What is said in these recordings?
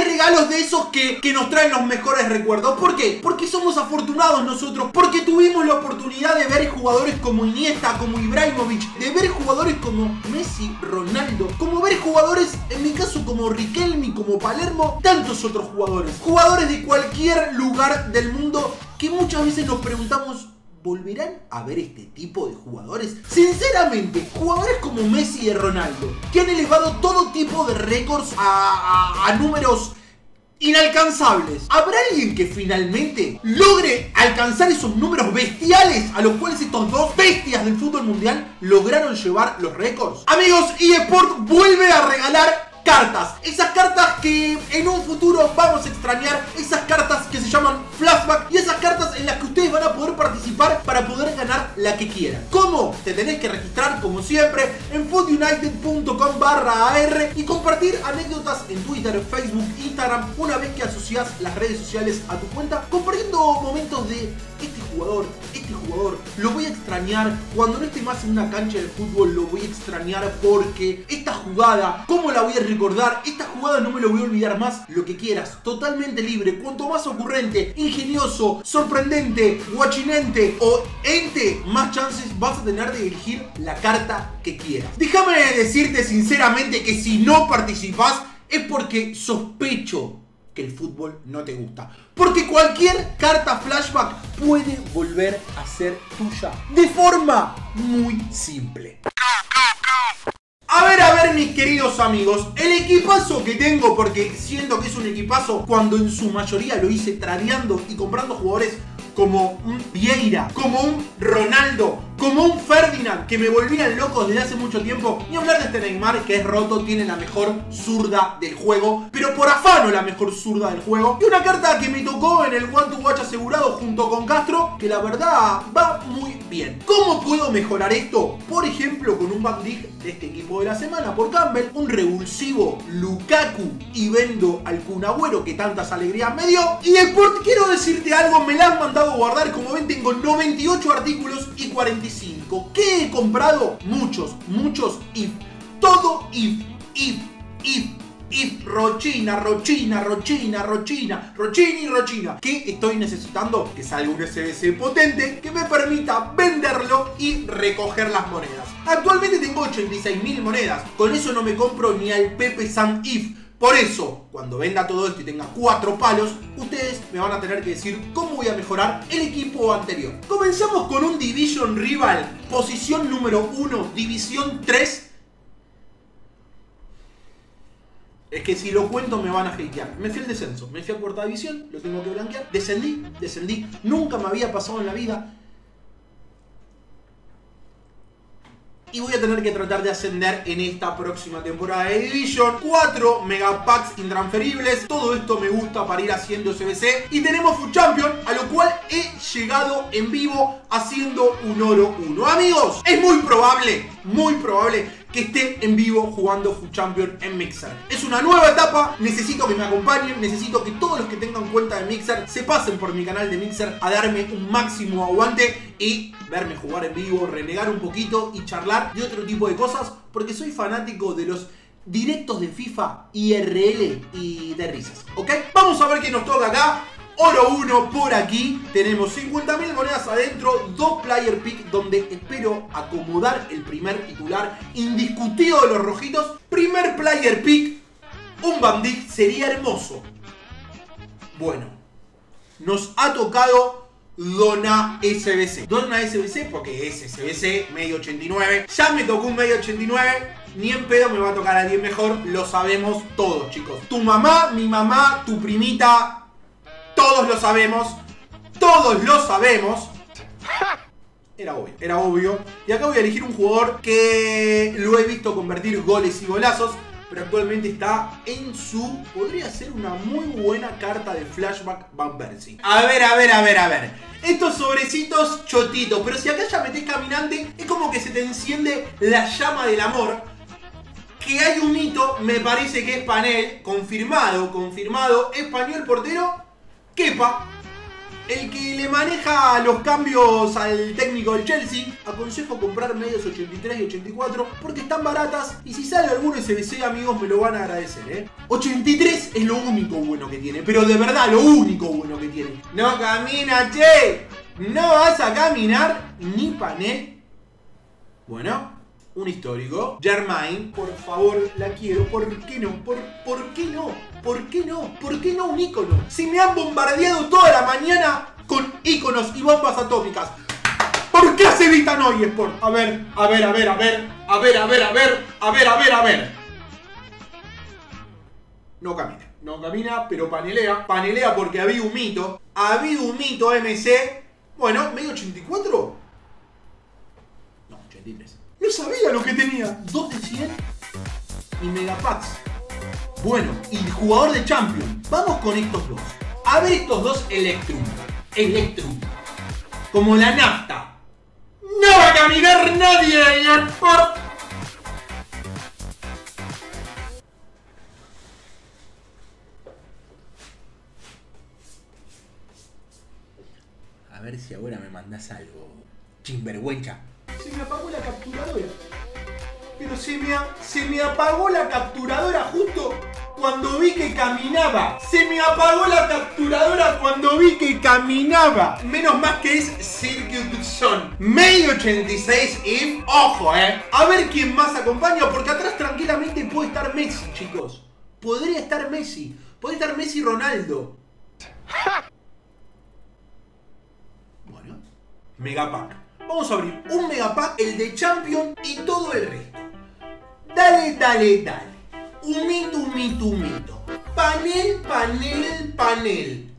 hay regalos de esos que nos traen los mejores recuerdos. ¿Por qué? Porque somos afortunados nosotros, porque tuvimos la oportunidad de ver jugadores como Iniesta, como Ibrahimovic, de ver jugadores como Messi, Ronaldo, como ver jugadores, en mi caso, como Riquelme, como Palermo, tantos otros jugadores. Jugadores de cualquier lugar del mundo que muchas veces nos preguntamos, ¿volverán a ver este tipo de jugadores? Sinceramente, jugadores como Messi y Ronaldo, que han elevado todo tipo de récords a números inalcanzables. ¿Habrá alguien que finalmente logre alcanzar esos números bestiales a los cuales estos dos bestias del fútbol mundial lograron llevar los récords? Amigos, eSport vuelve a regalar cartas. Esas cartas que en un futuro vamos a extrañar. Esas cartas que se llaman flashback. Y esas cartas en las que ustedes van a poder participar para poder ganar la que quieran. ¿Cómo? Te tenés que registrar como siempre en footunited.com/ar y compartir anécdotas en Twitter, Facebook, Instagram. Una vez que asocias las redes sociales a tu cuenta, compartiendo momentos de este jugador, lo voy a extrañar. Cuando no esté más en una cancha de fútbol, lo voy a extrañar porque esta jugada, ¿cómo la voy a recordar? Esta jugada no me lo voy a olvidar más. Lo que quieras, totalmente libre. Cuanto más ocurrente, ingenioso, sorprendente, guachinente o ente, más chances vas a tener de elegir la carta que quieras. Déjame decirte sinceramente que si no participás es porque sospecho que el fútbol no te gusta. Porque cualquier carta flashback puede volver a ser tuya de forma muy simple. A ver, mis queridos amigos, el equipazo que tengo, porque siento que es un equipazo cuando en su mayoría lo hice tradeando y comprando jugadores como un Vieira, como un Ronaldo, como un Ferdinand, que me volvían locos desde hace mucho tiempo. Ni hablar de este Neymar, que es roto, tiene la mejor zurda del juego, pero por afano la mejor zurda del juego. Y una carta que me tocó en el One to Watch asegurado junto con Castro, que la verdad va muy bien. ¿Cómo puedo mejorar esto? Por ejemplo, con un Van Dijk de este equipo de la semana por Campbell, un revulsivo Lukaku y vendo al Kun Agüero, que tantas alegrías me dio. Y después quiero decirte algo, me la han mandado a guardar. Como ven, tengo 98 artículos y 45. ¿Qué he comprado? Muchos if. Todo if. Rochina. ¿Qué estoy necesitando? Que salga un SBC potente que me permita venderlo y recoger las monedas. Actualmente tengo 86.000 monedas. Con eso no me compro ni al Pepe San If. Por eso, cuando venda todo esto y tenga 4 palos, ustedes me van a tener que decir cómo voy a mejorar el equipo anterior. Comenzamos con un Division Rival, posición número 1, División 3. Es que si lo cuento me van a hatear. Me fui al descenso, me fui a cuarta división, lo tengo que blanquear. Descendí, nunca me había pasado en la vida. Y voy a tener que tratar de ascender en esta próxima temporada de Division. 4 megapacks intransferibles. Todo esto me gusta para ir haciendo SBC. Y tenemos Food Champion, a lo cual he llegado en vivo haciendo un oro 1. Amigos, es muy probable que esté en vivo jugando Food Champion en Mixer. Es una nueva etapa, necesito que me acompañen, necesito que todos los que tengan cuenta de Mixer se pasen por mi canal de Mixer a darme un máximo aguante y verme jugar en vivo, renegar un poquito y charlar de otro tipo de cosas, porque soy fanático de los directos de FIFA, IRL y de risas, ¿ok? Vamos a ver qué nos toca acá. Oro 1 por aquí. Tenemos 50.000 monedas adentro. 2 player pick donde espero acomodar el primer titular indiscutido de los rojitos. Primer player pick, un Van Dijk, sería hermoso. Bueno, nos ha tocado Dona SBC. Dona SBC porque es SBC, medio 89. Ya me tocó un medio 89. Ni en pedo me va a tocar a alguien mejor. Lo sabemos todos, chicos. Tu mamá, mi mamá, tu primita. Todos lo sabemos. Era obvio. Y acá voy a elegir un jugador que lo he visto convertir goles y golazos, pero actualmente está en su... podría ser una muy buena carta de flashback Van Persie. A ver. Estos sobrecitos chotitos, pero si acá ya metés caminante, es como que se te enciende la llama del amor. Que hay un hito, me parece que es panel, confirmado, español portero, Kepa. El que le maneja los cambios al técnico del Chelsea, aconsejo comprar medias 83 y 84 porque están baratas y si sale alguno SBC, amigos, me lo van a agradecer, 83 es lo único bueno que tiene, pero de verdad lo único bueno que tiene. No camina, che. No vas a caminar ni panel. Bueno, un histórico. Germain, por favor, la quiero. ¿Por qué no? ¿Por qué no? ¿Por qué no? ¿Por qué no un ícono? Si me han bombardeado toda la mañana con íconos y bombas atómicas, ¿por qué hace Vita no eSport? A ver. No camina. No camina, pero panelea. Panelea porque había un mito. Había un mito MC. Bueno, ¿medio 84? No, 83. No sabía lo que tenía. 2 de 100 y Megapacks. Bueno, y jugador de Champions. Vamos con estos dos. A ver estos dos Electrum. Como la nafta. ¡No va a caminar nadie en eSport! A ver si ahora me mandás algo. Chimvergüencha. Se me apagó la capturadora. Pero se me apagó la capturadora justo cuando vi que caminaba. Se me apagó la capturadora cuando vi que caminaba. Menos más que es Circuitson. Medio 86 y ojo, a ver quién más acompaña, porque atrás tranquilamente puede estar Messi, chicos. Podría estar Messi. Puede estar Messi y Ronaldo. Bueno, Megapack. Vamos a abrir un Megapack, el de Champion y todo el resto. Dale. Humito. Panel.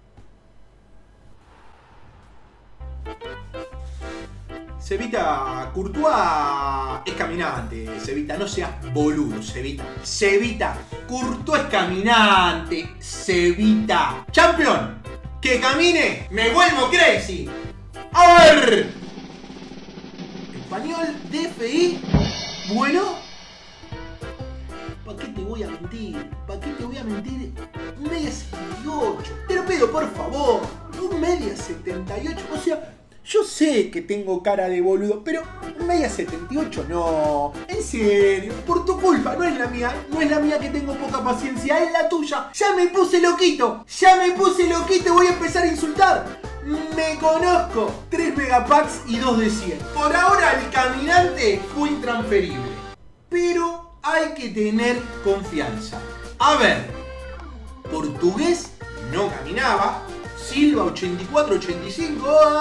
Cevita, Courtois es caminante, Cevita, no seas boludo, Cevita, Courtois es caminante, Cevita. Champion, que camine, me vuelvo crazy. A ver. Español, DFI, bueno. ¿Para qué te voy a mentir? Un media 78. Te lo pido, por favor. Un media 78. O sea, yo sé que tengo cara de boludo, pero un media 78 no. En serio, por tu culpa, no es la mía que tengo poca paciencia, es la tuya. Ya me puse loquito y voy a empezar a insultar. Me conozco. 3 megapacks y 2 de 100. Por ahora el caminante fue intransferible. Pero hay que tener confianza. A ver, portugués no caminaba. Silva 84-85.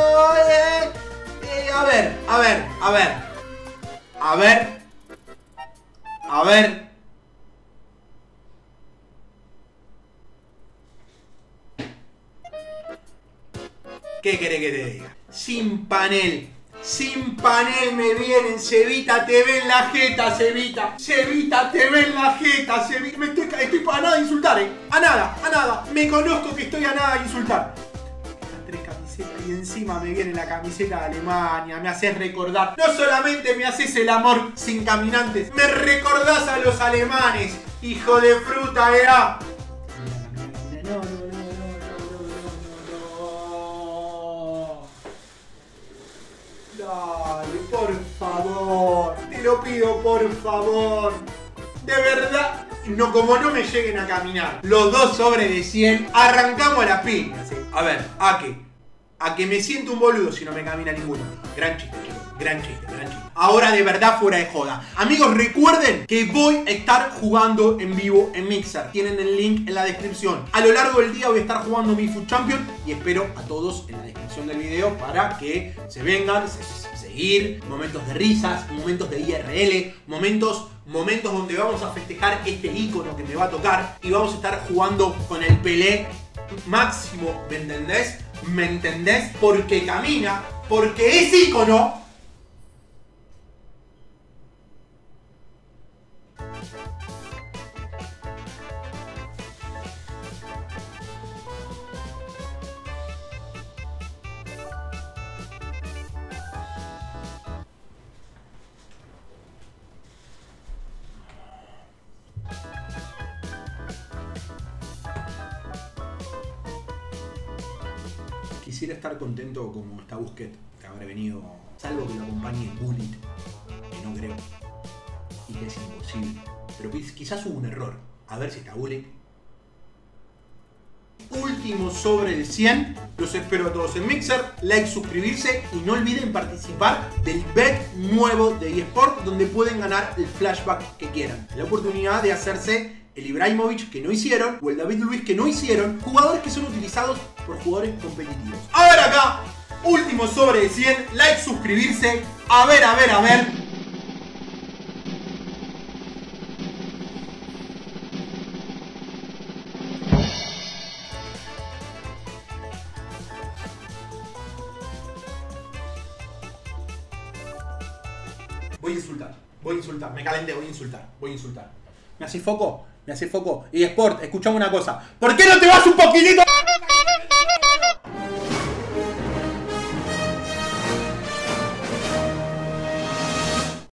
A ver. ¿Qué querés que te diga? Sin panel me vienen, Cevita, te ven la jeta, Cevita, te ven la jeta, Cevita. Estoy a nada de insultar, a nada, me conozco que estoy a nada de insultar. Estas 3 camisetas y encima me viene la camiseta de Alemania, me haces recordar, no solamente me haces el amor sin caminantes, me recordás a los alemanes, hijo de fruta, No. Dale, por favor, te lo pido, por favor. De verdad, no, como no me lleguen a caminar los 2 sobres de 100, arrancamos las piñas. A ver, ¿a que me siento un boludo si no me camina ninguno? Gran chiste, chicos, gran chiste. Ahora de verdad, fuera de joda. Amigos, recuerden que voy a estar jugando en vivo en Mixer. Tienen el link en la descripción. A lo largo del día voy a estar jugando mi Food Champion y espero a todos en la descripción del video para que se vengan, seguir, momentos de risas, momentos de IRL, momentos donde vamos a festejar este icono que me va a tocar y vamos a estar jugando con el Pelé máximo, ¿me entendés? Porque camina, porque es icono. quisiera estar contento como está Busquets, que habrá venido, salvo que lo acompañe Gullit, que no creo, y que es imposible. Pero quizás hubo un error. A ver si está Gullit. Último sobre el 100. Los espero a todos en Mixer. Like, suscribirse y no olviden participar del bet nuevo de eSport, donde pueden ganar el flashback que quieran. La oportunidad de hacerse el Ibrahimovic que no hicieron o el David Luiz que no hicieron. Jugadores que son utilizados por jugadores competitivos. A ver acá. Último sobre el 100. Like, suscribirse. A ver. Voy a insultar, me calenté, voy a insultar. ¿Me haces foco? Y eSport, escuchame una cosa. ¿Por qué no te vas un poquitito?